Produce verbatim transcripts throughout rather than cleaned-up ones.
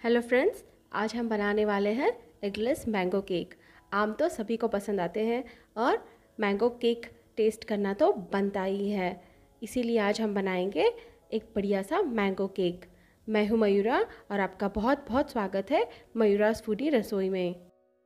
Hello friends, आज हम बनाने वाले हैं एगलेस मैंगो केक। आम तो सभी को पसंद आते हैं और मैंगो केक टेस्ट करना तो बनता ही है। इसीलिए आज हम बनाएंगे एक बढ़िया सा मैंगो केक। मैं हूँ मयूरा और आपका बहुत बहुत स्वागत है मयूरास फूडी रसोई में।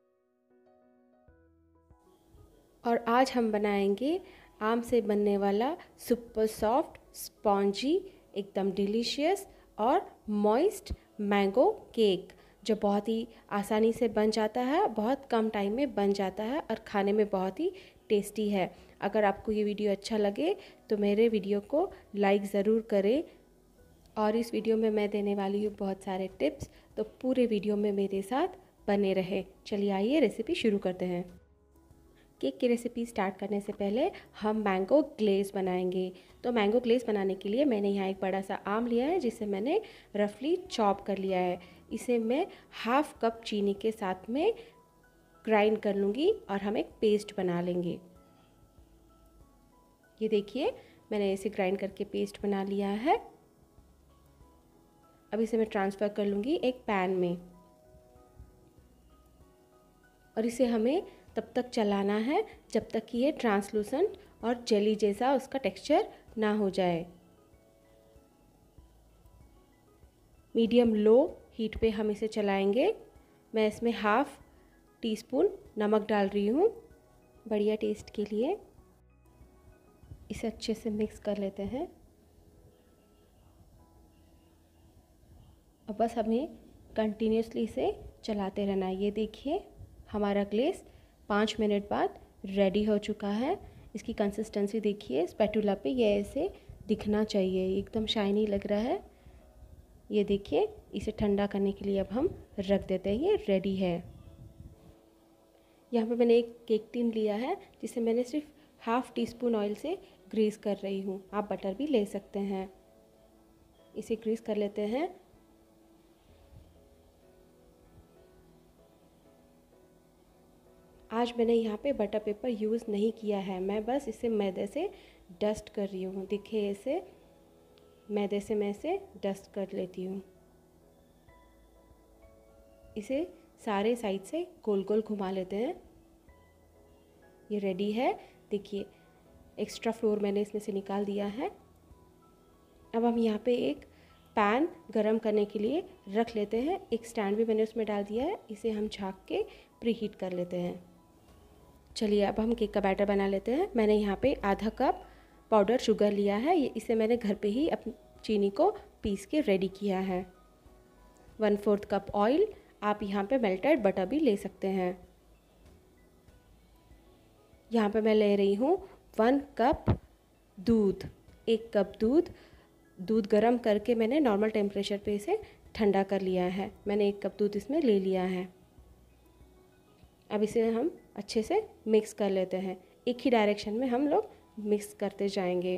और आज हम बनाएंगे आम से बनने वाला सुपर सॉफ्ट, स्पॉन्जी, एकदम डिलीशियस और मॉइस्ट मैंगो केक, जो बहुत ही आसानी से बन जाता है, बहुत कम टाइम में बन जाता है और खाने में बहुत ही टेस्टी है। अगर आपको ये वीडियो अच्छा लगे तो मेरे वीडियो को लाइक ज़रूर करें। और इस वीडियो में मैं देने वाली हूँ बहुत सारे टिप्स, तो पूरे वीडियो में मेरे साथ बने रहे। चलिए आइए रेसिपी शुरू करते हैं। केक की रेसिपी स्टार्ट करने से पहले हम मैंगो ग्लेज़ बनाएंगे। तो मैंगो ग्लेज़ बनाने के लिए मैंने यहाँ एक बड़ा सा आम लिया है, जिसे मैंने रफली चॉप कर लिया है। इसे मैं हाफ कप चीनी के साथ में ग्राइंड कर लूँगी और हम एक पेस्ट बना लेंगे। ये देखिए, मैंने इसे ग्राइंड करके पेस्ट बना लिया है। अब इसे मैं ट्रांसफ़र कर लूँगी एक पैन में और इसे हमें तब तक चलाना है जब तक कि ये ट्रांसलूसेंट और जेली जैसा उसका टेक्सचर ना हो जाए। मीडियम लो हीट पे हम इसे चलाएंगे। मैं इसमें हाफ टी स्पून नमक डाल रही हूँ बढ़िया टेस्ट के लिए। इसे अच्छे से मिक्स कर लेते हैं। अब बस हमें कंटिन्यूसली इसे चलाते रहना है। ये देखिए, हमारा ग्लेस पाँच मिनट बाद रेडी हो चुका है। इसकी कंसिस्टेंसी देखिए, स्पैटुला पे ये ऐसे दिखना चाहिए, एकदम शाइनी लग रहा है। ये देखिए, इसे ठंडा करने के लिए अब हम रख देते हैं। ये रेडी है। यहाँ पे मैंने एक केक टिन लिया है, जिसे मैंने सिर्फ हाफ टी स्पून ऑयल से ग्रीस कर रही हूँ। आप बटर भी ले सकते हैं। इसे ग्रीस कर लेते हैं। आज मैंने यहाँ पे बटर पेपर यूज़ नहीं किया है, मैं बस इसे मैदे से डस्ट कर रही हूँ। देखिए, इसे मैदे से मैं इसे डस्ट कर लेती हूँ। इसे सारे साइड से गोल गोल घुमा लेते हैं। ये रेडी है। देखिए, एक्स्ट्रा फ्लोर मैंने इसमें से निकाल दिया है। अब हम यहाँ पे एक पैन गरम करने के लिए रख लेते हैं। एक स्टैंड भी मैंने उसमें डाल दिया है। इसे हम झाँक के प्री हीट कर लेते हैं। चलिए, अब हम केक का बैटर बना लेते हैं। मैंने यहाँ पे आधा कप पाउडर शुगर लिया है। ये इसे मैंने घर पे ही अपनी चीनी को पीस के रेडी किया है। वन फोर्थ कप ऑयल, आप यहाँ पे मेल्टेड बटर भी ले सकते हैं। यहाँ पे मैं ले रही हूँ वन कप दूध। एक कप दूध दूध गरम करके मैंने नॉर्मल टेम्परेचर पे इसे ठंडा कर लिया है। मैंने एक कप दूध इसमें ले लिया है। अब इसे हम अच्छे से मिक्स कर लेते हैं। एक ही डायरेक्शन में हम लोग मिक्स करते जाएंगे।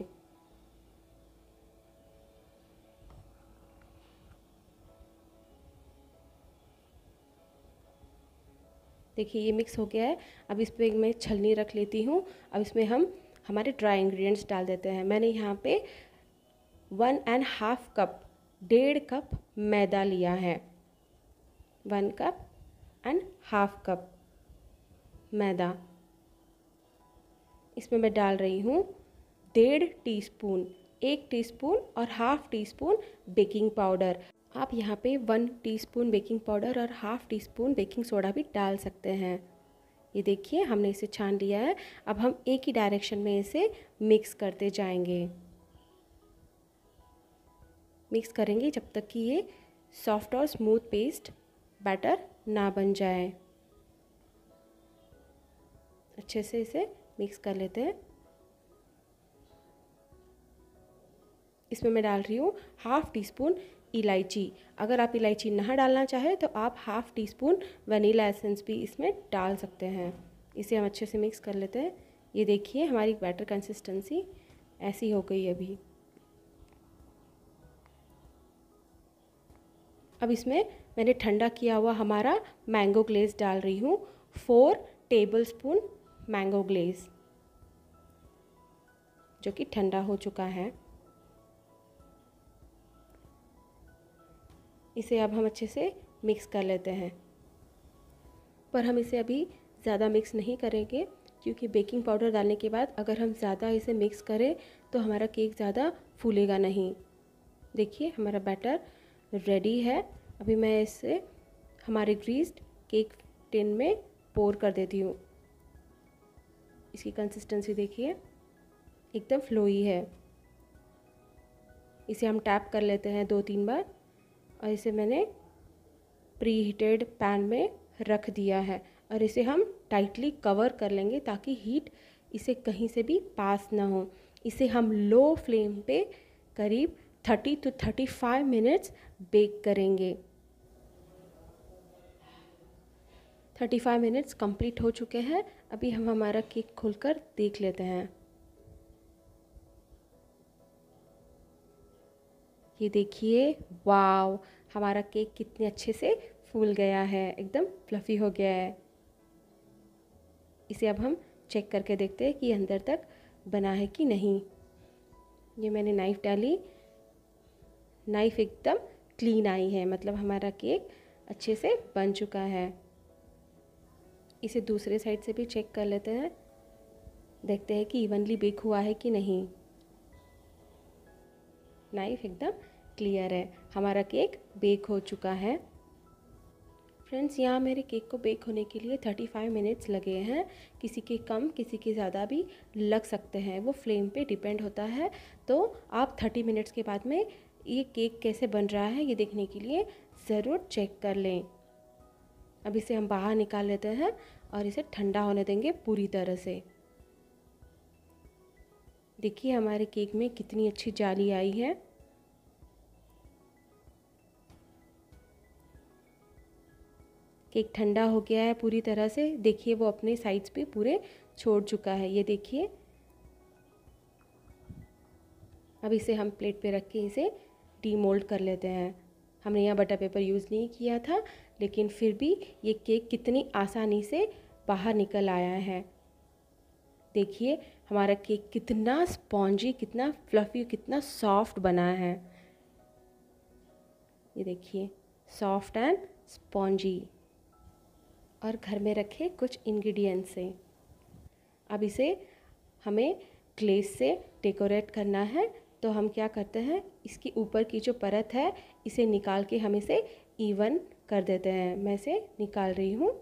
देखिए, ये मिक्स हो गया है। अब इस पर मैं छलनी रख लेती हूँ। अब इसमें हम हमारे ड्राई इंग्रेडिएंट्स डाल देते हैं। मैंने यहाँ पे वन एंड हाफ कप डेढ़ कप मैदा लिया है। One cup and half cup मैदा। इसमें मैं डाल रही हूँ डेढ़ टीस्पून, एक टीस्पून और half teaspoon baking powder. आप यहाँ पे वन टीस्पून बेकिंग पाउडर और half teaspoon baking soda भी डाल सकते हैं। ये देखिए, हमने इसे छान लिया है। अब हम एक ही डायरेक्शन में इसे मिक्स करते जाएंगे। मिक्स करेंगे जब तक कि ये सॉफ्ट और स्मूथ पेस्ट बैटर ना बन जाए। अच्छे से इसे मिक्स कर लेते हैं। इसमें मैं डाल रही हूँ हाफ टी स्पून इलायची। अगर आप इलायची ना डालना चाहें तो आप half teaspoon vanilla essence भी इसमें डाल सकते हैं। इसे हम अच्छे से मिक्स कर लेते हैं। ये देखिए, हमारी बैटर कंसिस्टेंसी ऐसी हो गई अभी। अब इसमें मैंने ठंडा किया हुआ हमारा मैंगो ग्लेज़ डाल रही हूँ। Four tablespoon mango glaze, जो कि ठंडा हो चुका है। इसे अब हम अच्छे से मिक्स कर लेते हैं। पर हम इसे अभी ज़्यादा मिक्स नहीं करेंगे, क्योंकि बेकिंग पाउडर डालने के बाद अगर हम ज़्यादा इसे मिक्स करें तो हमारा केक ज़्यादा फूलेगा नहीं। देखिए हमारा बैटर रेडी है। अभी मैं इसे हमारे ग्रीस्ड केक टिन में पोर कर देती हूँ। इसकी कंसिस्टेंसी देखिए एकदम फ्लोई है। इसे हम टैप कर लेते हैं दो तीन बार और इसे मैंने प्री हीटेड पैन में रख दिया है और इसे हम टाइटली कवर कर लेंगे ताकि हीट इसे कहीं से भी पास ना हो। इसे हम लो फ्लेम पे करीब thirty to thirty five minutes bake करेंगे। थर्टी फाइव मिनट्स कंप्लीट हो चुके हैं। अभी हम हमारा केक खोलकर देख लेते हैं। ये देखिए, वाव, हमारा केक कितने अच्छे से फूल गया है, एकदम फ्लफ़ी हो गया है। इसे अब हम चेक करके देखते हैं कि अंदर तक बना है कि नहीं। ये मैंने नाइफ़ डाली, नाइफ़ एकदम क्लीन आई है, मतलब हमारा केक अच्छे से बन चुका है। इसे दूसरे साइड से भी चेक कर लेते हैं, देखते हैं कि इवनली बेक हुआ है कि नहीं। नाइफ़ एकदम क्लियर है, हमारा केक बेक हो चुका है। फ्रेंड्स, यहाँ मेरे केक को बेक होने के लिए थर्टी फाइव मिनट्स लगे हैं। किसी के कम, किसी के ज़्यादा भी लग सकते हैं, वो फ्लेम पे डिपेंड होता है। तो आप थर्टी मिनट्स के बाद में ये केक कैसे बन रहा है ये देखने के लिए ज़रूर चेक कर लें। अब इसे हम बाहर निकाल लेते हैं और इसे ठंडा होने देंगे पूरी तरह से। देखिए हमारे केक में कितनी अच्छी जाली आई है। केक ठंडा हो गया है पूरी तरह से। देखिए वो अपने साइड्स पे पूरे छोड़ चुका है, ये देखिए। अब इसे हम प्लेट पे रख के इसे डीमोल्ड कर लेते हैं। हमने यहाँ बटर पेपर यूज़ नहीं किया था, लेकिन फिर भी ये केक कितनी आसानी से बाहर निकल आया है। देखिए हमारा केक कितना स्पॉन्जी, कितना फ्लफ़ी, कितना सॉफ्ट बना है। ये देखिए, सॉफ्ट एंड स्पॉन्जी। और घर में रखे कुछ इंग्रेडिएंट्स से अब इसे हमें ग्लेज़ से डेकोरेट करना है। तो हम क्या करते हैं, इसकी ऊपर की जो परत है इसे निकाल के हम इसे इवन कर देते हैं। मैं इसे निकाल रही हूँ,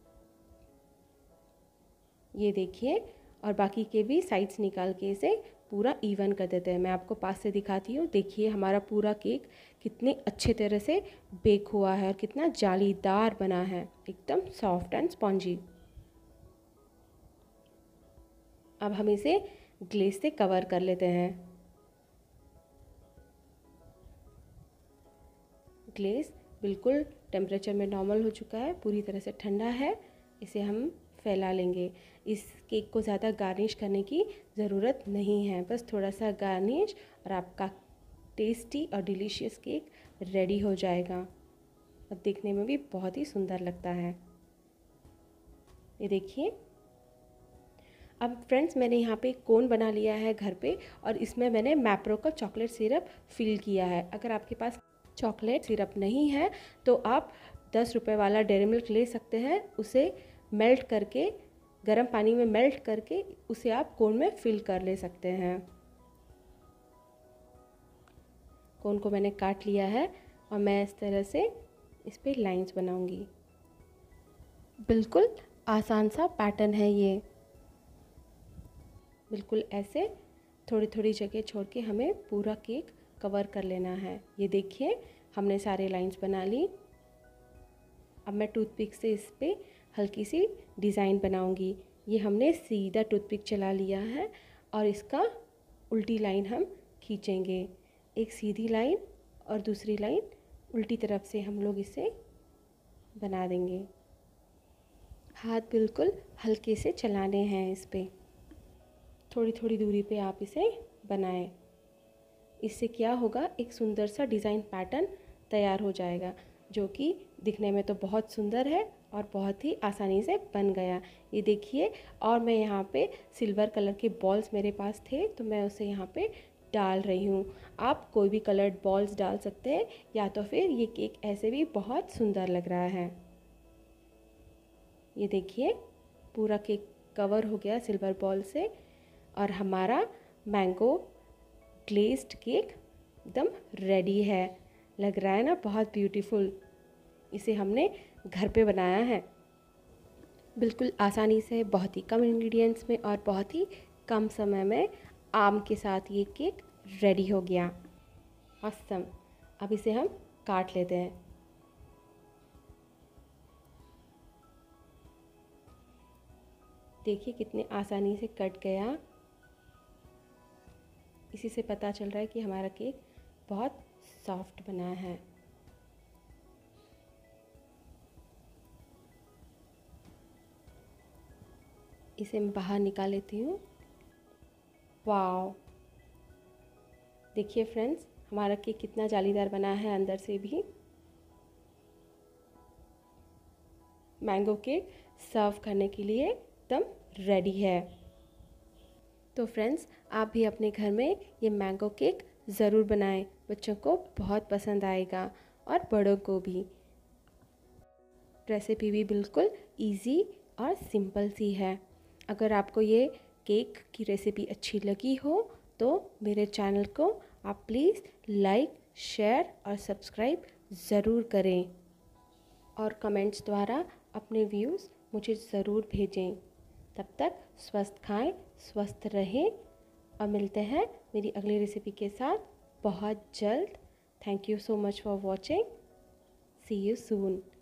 ये देखिए। और बाकी के भी साइड्स निकाल के इसे पूरा इवन कर देते हैं। मैं आपको पास से दिखाती हूँ। देखिए हमारा पूरा केक कितने अच्छे तरह से बेक हुआ है और कितना जालीदार बना है, एकदम सॉफ्ट एंड स्पॉन्जी। अब हम इसे ग्लेज़ से कवर कर लेते हैं। ग्लेज़ बिल्कुल टेम्परेचर में नॉर्मल हो चुका है, पूरी तरह से ठंडा है। इसे हम फैला लेंगे। इस केक को ज़्यादा गार्निश करने की ज़रूरत नहीं है, बस थोड़ा सा गार्निश और आपका टेस्टी और डिलीशियस केक रेडी हो जाएगा और देखने में भी बहुत ही सुंदर लगता है। ये देखिए। अब फ्रेंड्स, मैंने यहाँ पे कोन बना लिया है घर पे और इसमें मैंने मैप्रो का चॉकलेट सिरप फिल किया है। अगर आपके पास चॉकलेट सिरप नहीं है तो आप दस रुपये वाला डेयरी मिल्क ले सकते हैं। उसे मेल्ट करके, गर्म पानी में मेल्ट करके उसे आप कोन में फिल कर ले सकते हैं। कोन को मैंने काट लिया है और मैं इस तरह से इस पे लाइंस बनाऊंगी। बिल्कुल आसान सा पैटर्न है ये। बिल्कुल ऐसे थोड़ी थोड़ी जगह छोड़ के हमें पूरा केक कवर कर लेना है। ये देखिए हमने सारे लाइंस बना ली। अब मैं टूथपिक से इस पे हल्की सी डिज़ाइन बनाऊंगी। ये हमने सीधा टूथपिक चला लिया है और इसका उल्टी लाइन हम खींचेंगे। एक सीधी लाइन और दूसरी लाइन उल्टी तरफ से हम लोग इसे बना देंगे। हाथ बिल्कुल हल्के से चलाने हैं इस पे, थोड़ी थोड़ी दूरी पे आप इसे बनाएं। इससे क्या होगा, एक सुंदर सा डिज़ाइन पैटर्न तैयार हो जाएगा, जो कि दिखने में तो बहुत सुंदर है और बहुत ही आसानी से बन गया। ये देखिए। और मैं यहाँ पे सिल्वर कलर के बॉल्स मेरे पास थे तो मैं उसे यहाँ पे डाल रही हूँ। आप कोई भी कलर्ड बॉल्स डाल सकते हैं या तो फिर ये केक ऐसे भी बहुत सुंदर लग रहा है। ये देखिए पूरा केक कवर हो गया सिल्वर बॉल से और हमारा मैंगो ग्लेज्ड केक एकदम रेडी है। लग रहा है ना बहुत ब्यूटीफुल। इसे हमने घर पे बनाया है बिल्कुल आसानी से, बहुत ही कम इंग्रेडिएंट्स में और बहुत ही कम समय में आम के साथ ये केक रेडी हो गया। ऑसम। अब इसे हम काट लेते हैं। देखिए कितने आसानी से कट गया। इसी से पता चल रहा है कि हमारा केक बहुत सॉफ्ट बना है। इसे मैं बाहर निकाल लेती हूँ। वाव, देखिए फ्रेंड्स हमारा केक कितना जालीदार बना है अंदर से भी। मैंगो केक सर्व करने के लिए एकदम रेडी है। तो फ्रेंड्स आप भी अपने घर में ये मैंगो केक ज़रूर बनाएं, बच्चों को बहुत पसंद आएगा और बड़ों को भी। रेसिपी भी बिल्कुल इजी और सिंपल सी है। अगर आपको ये केक की रेसिपी अच्छी लगी हो तो मेरे चैनल को आप प्लीज़ लाइक, शेयर और सब्सक्राइब ज़रूर करें और कमेंट्स द्वारा अपने व्यूज़ मुझे ज़रूर भेजें। तब तक स्वस्थ खाएं, स्वस्थ रहें और मिलते हैं मेरी अगली रेसिपी के साथ बहुत जल्द। Thank you so much for watching. See you soon.